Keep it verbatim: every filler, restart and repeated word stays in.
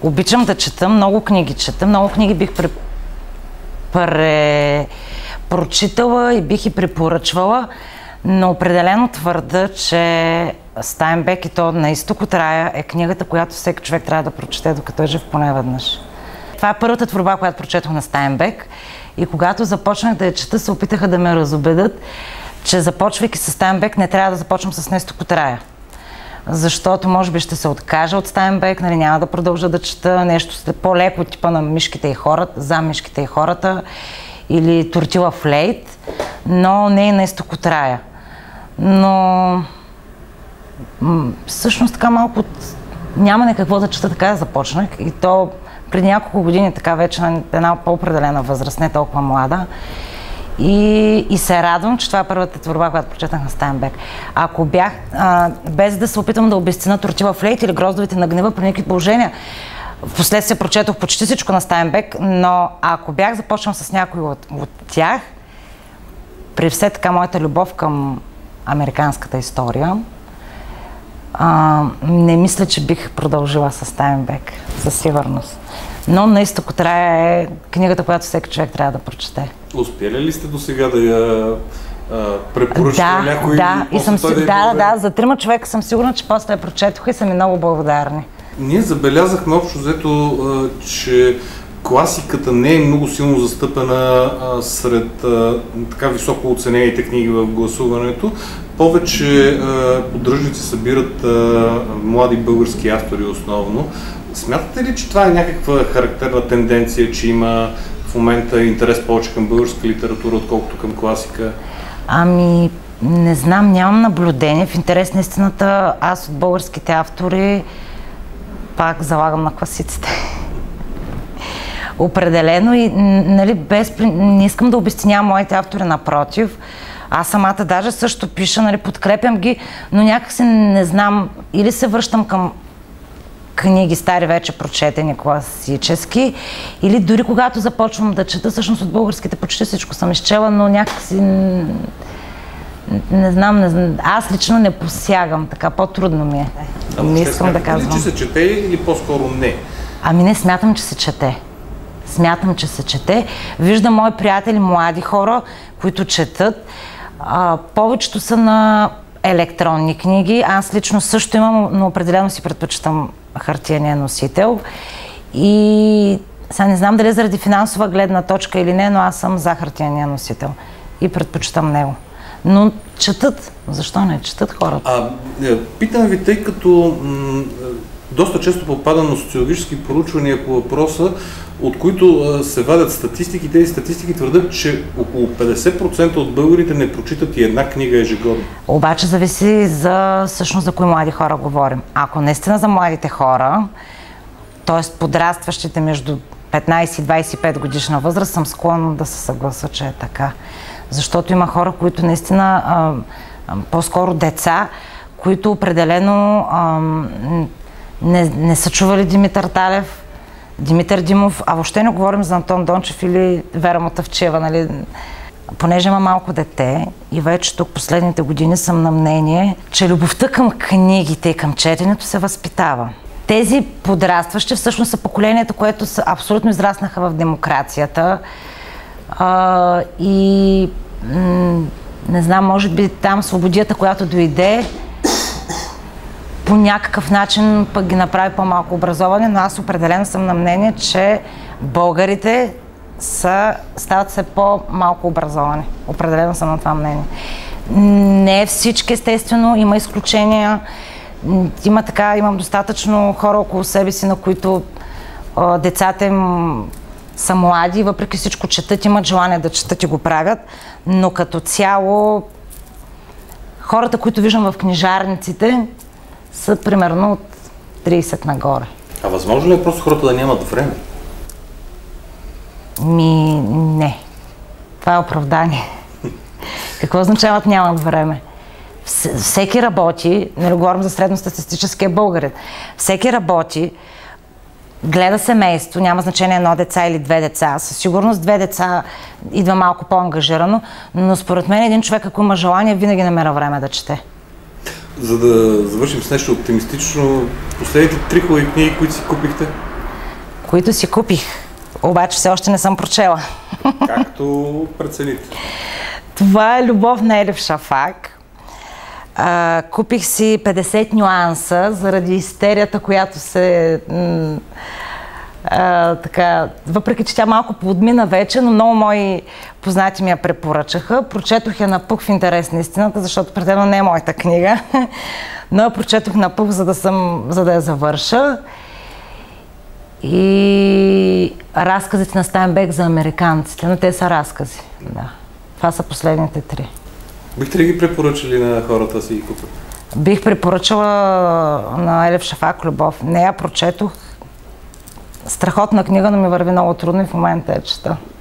Обичам да чета, много книги чета, много книги бих пре... Пре... прочитала и бих и препоръчвала, но определено твърда, че Стайнбек и то на изток от рая е книгата, която всеки човек трябва да прочете, докато е жив поне веднъж. Това е първата творба, която прочетох на Стайнбек и когато започнах да я чета, се опитаха да ме разубедят, че започвайки с Стайнбек не трябва да започвам с На изток от рая. Защото може би ще се откажа от Стайнбек, нали, няма да продължа да чета нещо по-леко от типа на Мишките и хората, за Мишките и хората или Тортила Флейт, но не и На изток от рая. Но всъщност така малко от... няма не какво да чета, така започнах и то преди няколко години така вече на една по-определена възраст, не толкова млада. И, и се радвам, че това е първата творба, която прочетах на Стайнбек. Ако бях, а, без да се опитам да обезценя Тортила Флейт или Гроздовете на гнева при никакви положения, впоследствие прочетох почти всичко на Стайнбек, но ако бях започнал с някой от, от тях, при все така моята любов към американската история, а, не мисля, че бих продължила с Стайнбек, със сигурност. Но На изток от рая е книгата, която всеки човек трябва да прочете. Успели ли сте до сега да я препоръчате да, някой? Да, и съм, да, да, да, за трима човека съм сигурна, че после я прочетоха и са ми много благодарни. Ние забелязахме общо взето, че класиката не е много силно застъпена а, сред а, така високо оценените книги в гласуването. Повече а, поддръжници събират а, млади български автори основно. Смятате ли, че това е някаква характерна тенденция, че има в момента интерес повече към българска литература, отколкото към класика? Ами, не знам, нямам наблюдение. В интерес на истината, аз от българските автори пак залагам на класиците. Определено и, нали, без... не искам да обезценявам моите автори, напротив. Аз самата даже също пиша, нали, подкрепям ги, но някакси не знам, или се връщам към книги, стари вече прочетени, класически, или дори когато започвам да чета, всъщност от българските почти всичко съм изчела, но някакси не, не знам, не знам, аз лично не посягам, така по-трудно ми е. А не искам да казвам. Ли, че се чете или по-скоро не? Ами не, смятам, че се чете. Смятам, че се чете. Виждам мои приятели, млади хора, които четат. А, повечето са на електронни книги. Аз лично също имам, но определено си предпочитам хартияния носител. И сега не знам дали заради финансова гледна точка или не, но аз съм за хартияния носител и предпочитам него. Но четат. Защо не? Четат хората. А, питам ви, тъй като доста често попадам на социологически проучвания по въпроса, от които се вадят статистики. Тези статистики твърдят, че около петдесет процента от българите не прочитат и една книга ежегодно. Обаче зависи за, всъщност за кои млади хора говорим. Ако наистина за младите хора, т.е. подрастващите между петнайсет и двайсет и пет годишна възраст, съм склонна да се съгласа, че е така. Защото има хора, които наистина, по-скоро деца, които определено а, не, не са чували Димитър Талев, Димитър Димов, а въобще не говорим за Антон Дончев или Вера Мутавчиева, нали? Понеже има малко дете и вече тук последните години съм на мнение, че любовта към книгите и към четенето се възпитава. Тези подрастващи всъщност са поколението, което са абсолютно израснаха в демокрацията а, и не знам, може би там свободията, която дойде, по някакъв начин пък ги направи по-малко образовани, но аз определено съм на мнение, че българите са, стават се по-малко образовани. Определено съм на това мнение. Не всички, естествено, има изключения. Има така, имам достатъчно хора около себе си, на които а, децата им са млади, въпреки всичко четат, имат желание да четат и го правят, но като цяло хората, които виждам в книжарниците, са примерно от трийсет нагоре. А възможно ли е просто хората да нямат време? Ми, не. Това е оправдание. Какво означават нямат време? Всеки работи, не говорим за средностатистическия българин, всеки работи, гледа семейство, няма значение едно деца или две деца. Със сигурност две деца идва малко по-ангажирано, но според мен един човек, ако има желание, винаги намира време да чете. За да завършим с нещо оптимистично, последните три хубави книги, които си купихте? които си купих, обаче все още не съм прочела. Както прецените. Това е Любов на Елиф Шафак. А, купих си петдесет нюанса заради истерията, която се... А, така, въпреки че тя малко подмина вече, но много мои познати ми я препоръчаха. Прочетох я напух в интерес на истината, защото предено не е моята книга, но я прочетох напух, за да, съм, за да я завърша. И разказите на Стайнбек за американците, но те са разкази. Да. Това са последните три. Бихте ли ги препоръчали на хората да си ги купят? Бих препоръчала на Елиф Шафак Любов. Не я прочетох. Страхотна книга, но ми върви много трудно и в момента я чета.